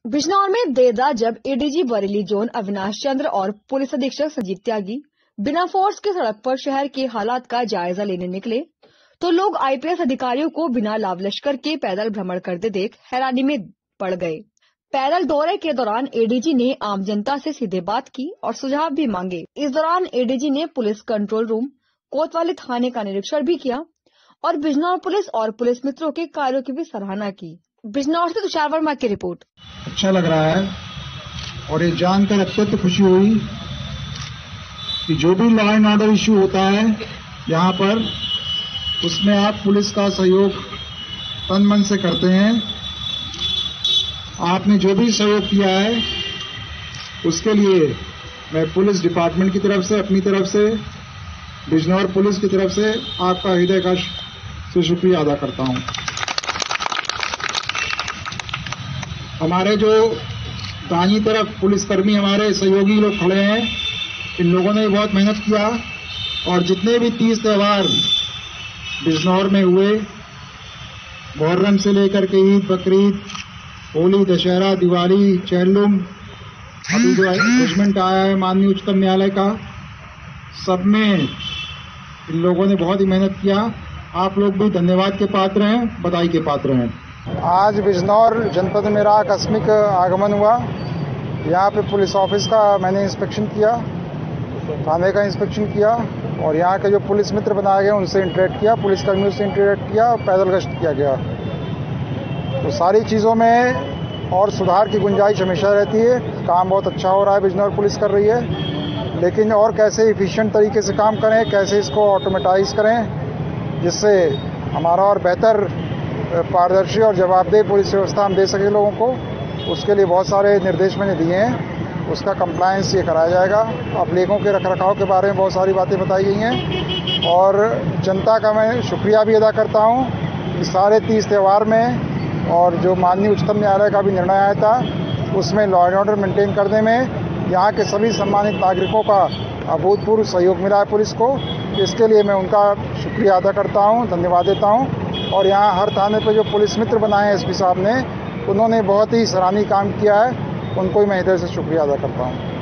बिजनौर में देर रात जब एडीजी बरेली जोन अविनाश चंद्र और पुलिस अधीक्षक संजीव त्यागी बिना फोर्स के सड़क पर शहर के हालात का जायजा लेने निकले तो लोग आईपीएस अधिकारियों को बिना लाव लश्कर के पैदल भ्रमण करते देख हैरानी में पड़ गए। पैदल दौरे के दौरान एडीजी ने आम जनता से सीधे बात की और सुझाव भी मांगे। इस दौरान एडीजी ने पुलिस कंट्रोल रूम कोतवाली थाने का निरीक्षण भी किया और बिजनौर पुलिस और पुलिस मित्रों के कार्यों की भी सराहना की। बिजनौर से तुषार वर्मा की रिपोर्ट। अच्छा लग रहा है और ये जानकर अत्यंत खुशी हुई कि जो भी लॉ एंड ऑर्डर इश्यू होता है यहाँ पर, उसमें आप पुलिस का सहयोग तन मन से करते हैं। आपने जो भी सहयोग किया है उसके लिए मैं पुलिस डिपार्टमेंट की तरफ से, अपनी तरफ से, बिजनौर पुलिस की तरफ से आपका हृदय का से शुक्रिया अदा करता हूँ। हमारे जो दाहिनी तरफ पुलिसकर्मी, हमारे सहयोगी लोग खड़े हैं, इन लोगों ने बहुत मेहनत किया और जितने भी 30 त्यौहार बिजनौर में हुए, मुहर्रम से लेकर के ईद, बकरीद, होली, दशहरा, दिवाली, चेहल्लुम, अभी जो जजमेंट आया है माननीय उच्चतम न्यायालय का, सब में इन लोगों ने बहुत ही मेहनत किया। आप लोग भी धन्यवाद के पात्र हैं, बधाई के पात्र हैं। आज बिजनौर जनपद में मेरा आकस्मिक आगमन हुआ। यहाँ पे पुलिस ऑफिस का मैंने इंस्पेक्शन किया, थाने का इंस्पेक्शन किया और यहाँ के जो पुलिस मित्र बनाए गए उनसे इंटरेक्ट किया, पुलिस कर्मियों से इंटरेक्ट किया और पैदल गश्त किया गया। तो सारी चीज़ों में और सुधार की गुंजाइश हमेशा रहती है। काम बहुत अच्छा हो रहा है, बिजनौर पुलिस कर रही है, लेकिन और कैसे इफिशिएंट तरीके से काम करें, कैसे इसको ऑटोमेटाइज करें जिससे हमारा और बेहतर पारदर्शी और जवाबदेह पुलिस व्यवस्था हम दे सके लोगों को, उसके लिए बहुत सारे निर्देश मैंने दिए हैं। उसका कंप्लायंस ये कराया जाएगा। अप्लेगों के रखरखाव के बारे में बहुत सारी बातें बताई गई हैं और जनता का मैं शुक्रिया भी अदा करता हूँ कि सारे 30 त्यौहार में और जो माननीय उच्चतम न्यायालय का भी निर्णय आया था उसमें लॉ एंड ऑर्डर मेंटेन करने में यहाँ के सभी सम्मानित नागरिकों का अभूतपूर्व सहयोग मिला है पुलिस को। इसके लिए मैं उनका शुक्रिया अदा करता हूँ, धन्यवाद देता हूँ। और यहाँ हर थाने पे जो पुलिस मित्र बनाए हैं एसपी साहब ने, उन्होंने बहुत ही सराहनीय काम किया है, उनको मैं हृदय से शुक्रिया अदा करता हूँ।